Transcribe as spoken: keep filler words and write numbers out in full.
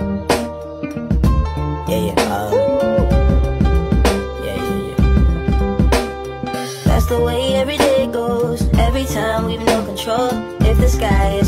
Yeah, yeah, uh, yeah, yeah, yeah. That's the way every day goes. Every time we've no control. If the sky